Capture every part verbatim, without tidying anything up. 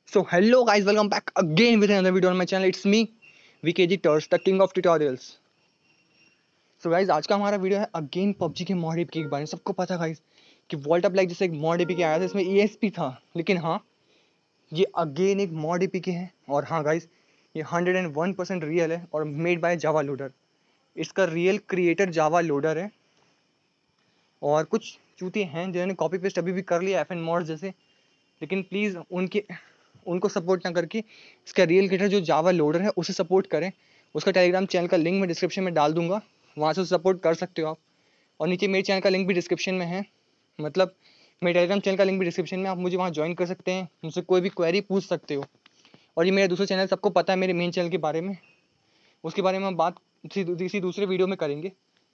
So hello guys, welcome back again with another video on my channel. It's me, V K G Turs, the king of tutorials. So guys, आज का हमारा video है again PUBG के mod APK के बारे में। सबको पता है गाइस कि वॉल्ट अप लाइक जैसे एक मॉड एपीके आया था, इसमें ई एस पी था, लेकिन हाँ ये अगेन एक मॉड एपीके है। और हाँ गाइस, ये hundred and one percent real है और मेड बाय जावा लोडर। इसका रियल क्रिएटर जावा लोडर है और कुछ चूतिए हैं जिन्होंने कॉपी पेस्ट अभी भी कर लिया एफ एन मॉड जैसे, लेकिन प्लीज़ उनके उनको सपोर्ट ना करके इसका रियल क्रिएटर जो जावा लोडर है उसे सपोर्ट करें। उसका टेलीग्राम चैनल का लिंक मैं डिस्क्रिप्शन में डाल दूंगा, वहाँ से सपोर्ट कर सकते हो आप। और नीचे मेरे चैनल का लिंक भी डिस्क्रिप्शन में है, मतलब मेरे टेलीग्राम चैनल का लिंक भी डिस्क्रिप्शन में, आप मुझे वहाँ ज्वाइन कर सकते हैं, मुझसे कोई भी क्वेरी पूछ सकते हो। और ये मेरा दूसरा चैनल सबको पता है मेरे मेन चैनल के बारे में, उसके बारे में हम बात किसी दूसरे वीडियो में करेंगे।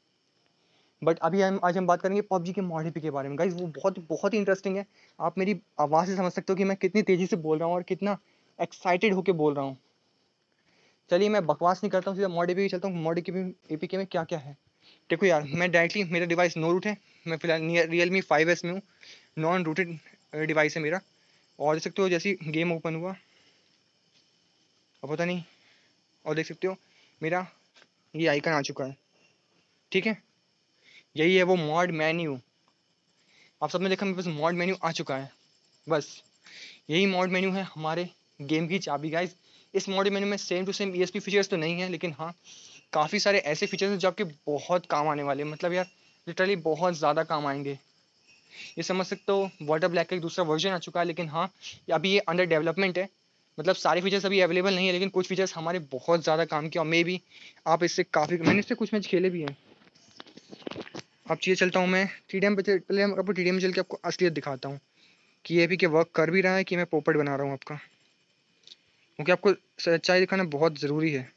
बट अभी हम आज हम बात करेंगे पबजी के मॉड एपीके के बारे में। गाइस वो बहुत बहुत ही इंटरेस्टिंग है। आप मेरी आवाज़ से समझ सकते हो कि मैं कितनी तेज़ी से बोल रहा हूँ और कितना एक्साइटेड होकर बोल रहा हूँ। चलिए मैं बकवास नहीं करता हूँ, सीधा मॉड एपीके चलता हूँ। मॉड एपीके में क्या क्या है देखो यार। मैं डायरेक्टली, मेरा डिवाइस नो रूट है, मैं फिलहाल रियल मी फाइव एस में हूँ, नॉन रूटेड डिवाइस है मेरा। और देख सकते हो जैसे गेम ओपन हुआ और पता नहीं, और देख सकते हो मेरा ये आइकन आ चुका है, ठीक है। यही है वो मॉड मेन्यू। आप सबने देखा मेरे पास मॉड मेन्यू आ चुका है। बस यही मॉड मेन्यू है हमारे गेम की चाबी गाइस। इस मॉड मेन्यू में same to same ESP features तो नहीं है, लेकिन हाँ काफ़ी सारे ऐसे फीचर्स हैं जो आपके बहुत काम आने वाले हैं। मतलब यार लिटरली बहुत ज़्यादा काम आएंगे। ये समझ सकते हो वाटर ब्लैक का एक दूसरा वर्जन आ चुका है, लेकिन हाँ अभी ये अंडर डेवलपमेंट है। मतलब सारे फीचर्स अभी अवेलेबल नहीं है, लेकिन कुछ फीचर्स हमारे बहुत ज़्यादा काम किया और मे भी आप इससे काफ़ी, मैंने इससे कुछ मैच खेले भी हैं। अब चीज़ें चलता हूँ मैं टी डी एम पे, पहले हम आपको टी डी एम में चल के आपको असलियत दिखाता हूँ कि ये भी के वर्क कर भी रहा है कि मैं पोपट बना रहा हूँ आपका, क्योंकि आपको सच्चाई दिखाना बहुत ज़रूरी है।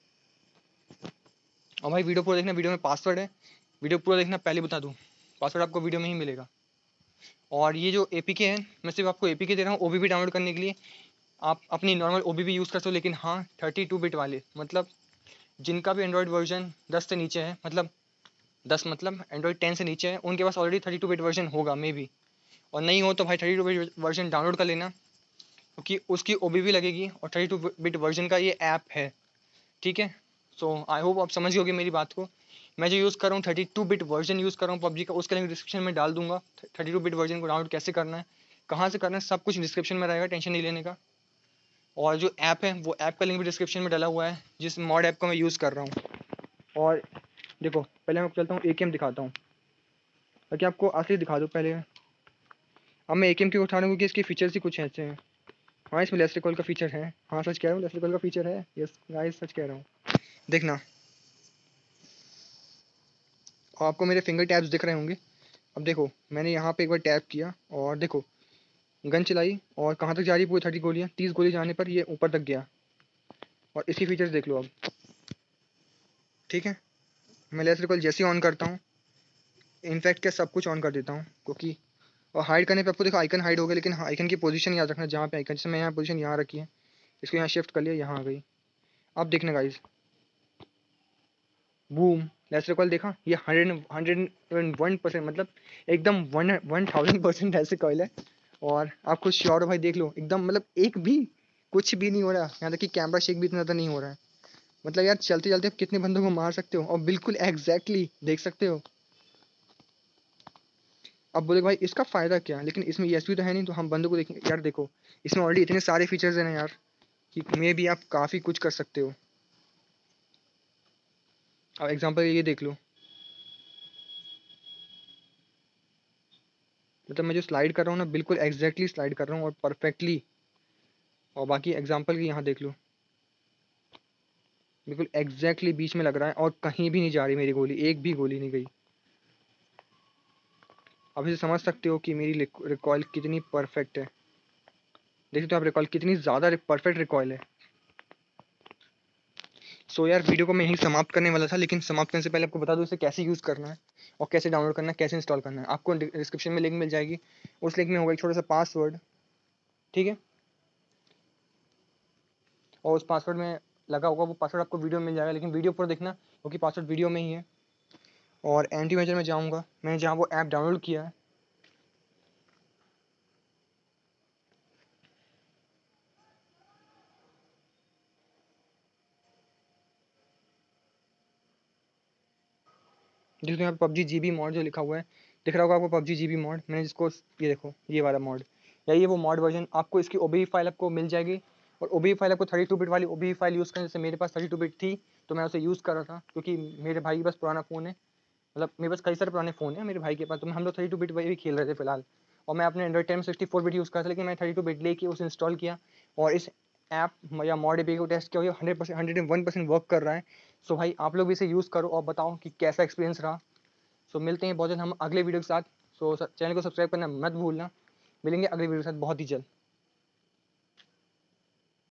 और भाई वीडियो पूरा देखना, वीडियो में पासवर्ड है, वीडियो पूरा देखना। पहले बता दूँ पासवर्ड आपको वीडियो में ही मिलेगा। और ये जो एपीके है, मैं सिर्फ आपको एपीके दे रहा हूँ ओबीबी डाउनलोड करने के लिए। आप अपनी नॉर्मल ओबीबी यूज़ कर सकते हो, लेकिन हाँ थर्टी टू बिट वाले, मतलब जिनका भी एंड्रॉयड वर्जन दस से नीचे है, मतलब दस मतलब एंड्रॉयड टेन से नीचे है, उनके पास already thirty two bit version होगा मे बी। और नहीं हो तो भाई thirty two bit version download कर लेना, क्योंकि उसकी ओबीबी लगेगी और थर्टी टू बिट वर्जन का ये ऐप है, ठीक है। सो आई होप आप समझ गए मेरी बात को। मैं जो यूज़ कर रहा हूँ thirty two bit version use कर रहा हूँ पबजी का, उसका लिंक डिस्क्रिप्शन में डाल दूंगा। थर्टी टू बिट वर्जन को डाउनलोड कैसे करना है, कहाँ से करना है, सब कुछ डिस्क्रिप्शन में रहेगा, टेंशन नहीं लेने का। और जो ऐप है वो ऐप का लिंक भी डिस्क्रिप्शन में डाला हुआ है, जिस मॉड ऐप को मैं यूज़ कर रहा हूँ। और देखो पहले मैं चलता हूँ ए के एम दिखाता हूँ, ताकि आपको असली दिखा दूँ पहले। अब मैं ए के एम क्यों उठा रहा हूँ, क्योंकि इसके फीचर्स ही कुछ ऐसे हैं। हाँ इसमें लेस रिकॉल का फीचर है, हाँ सच कह रहा हूँ, लेस रिकॉल का फीचर है, यस गाइस सच कह रहा हूँ। देखना आपको मेरे फिंगर टैप्स दिख रहे होंगे। अब देखो मैंने यहाँ पे एक बार टैप किया और देखो गन चलाई, और कहाँ तक जा रही है, पूरी थर्टी गोलियाँ, तीस गोली जाने पर ये ऊपर तक गया। और इसकी फीचर्स देख लो अब, ठीक है। मैं लेस रिकॉल जैसे ही ऑन करता हूँ, इनफैक्ट क्या सब कुछ ऑन कर देता हूँ, क्योंकि और हाइड करने पे आपको देखो आइकन हाइड हो गया, लेकिन आइकन की पोजीशन याद रखना, जहाँ पे आइकन, जैसे मैं यहाँ पोजीशन यहाँ रखी है, इसको यहाँ शिफ्ट कर लिया, यहाँ आ गई। अब देखना गाइस, बूम, लेस रिकॉल देखा, ये हंड्रेड हंड्रेड वन परसेंट, मतलब एकदम one one thousand percent less recoil है। और आप खुद श्योर हो भाई, देख लो एकदम, मतलब एक भी कुछ भी नहीं हो रहा, यहाँ तक कि कैमरा शेक भी इतना ज़्यादा नहीं हो रहा है। मतलब यार चलते चलते आप कितने बंदों को मार सकते हो, और बिल्कुल एग्जैक्टली देख सकते हो। अब बोले भाई इसका फ़ायदा क्या, लेकिन इसमें ईएसपी तो है नहीं, तो हम बंदों को देखें यार, देखो इसमें ऑलरेडी इतने सारे फीचर्स हैं ना यार, कि मे भी आप काफ़ी कुछ कर सकते हो। अब एग्जांपल ये देख लो, मतलब मैं जो स्लाइड कर रहा हूँ ना, बिल्कुल एग्जैक्टली स्लाइड कर रहा हूँ और परफेक्टली। और बाकी एग्जांपल की यहाँ देख लो, बिल्कुल एग्जैक्टली बीच में लग रहा है और कहीं भी नहीं जा रही मेरी गोली, एक भी गोली नहीं गई। अब इसे समझ सकते हो कि मेरी रिकॉयल कितनी परफेक्ट है। देख सकते हो आप रिकॉयल कितनी ज़्यादा परफेक्ट रिकॉयल है। सो so यार वीडियो को मैं यहीं समाप्त करने वाला था, लेकिन समाप्त करने से पहले आपको बता दूं इसे कैसे यूज़ करना है और कैसे डाउनलोड करना है, कैसे इंस्टॉल करना है। आपको डिस्क्रिप्शन में लिंक मिल जाएगी, उस लिंक में होगा एक छोटा सा पासवर्ड, ठीक है। और उस पासवर्ड में लगा होगा, वो पासवर्ड आपको वीडियो में मिल जाएगा, लेकिन वीडियो पूरा देखना क्योंकि पासवर्ड वीडियो में ही है। और एंटी मेजर में जाऊँगा, मैंने जहाँ वो ऐप डाउनलोड किया है, जिसमें यहाँ पे पबजी जी बी मॉड जो लिखा हुआ है दिख रहा होगा आपको, पबजी जी बी मॉड। मैंने जिसको ये देखो ये वाला मॉड या ये वो मॉड वर्जन, आपको इसकी ओ बी फाइल आपको मिल जाएगी। और ओ बी फाइल आपको थर्टी टू बिट वाली ओ बी फाइल यूज़ करने, जैसे मेरे पास थर्टी टू बिट थी तो मैं उसे यूज़ कर रहा था, क्योंकि मेरे भाई के पास पुराना फ़ोन है, मतलब मेरे पास कई सारे पुराने फ़ोन है मेरे भाई के पास, तो हम लोग थर्टी टू बिट वही खेल रहे थे फिलहाल। और मैं अपने एंड्रॉइड टेन में सिक्सटी फोर बिट यूज़ करता था, लेकिन मैं थर्टी टू बिट लेके उसे इंस्टॉल किया और इस ऐप या मॉड एपी को टेस्ट किया, hundred percent hundred and one percent work कर रहा है। सो भाई आप लोग भी इसे यूज़ करो और बताओ कि कैसा एक्सपीरियंस रहा। सो मिलते हैं बहुत जल्द हम अगले वीडियो के साथ। सो चैनल को सब्सक्राइब करना मत भूलना। मिलेंगे अगले वीडियो के साथ बहुत ही जल्द।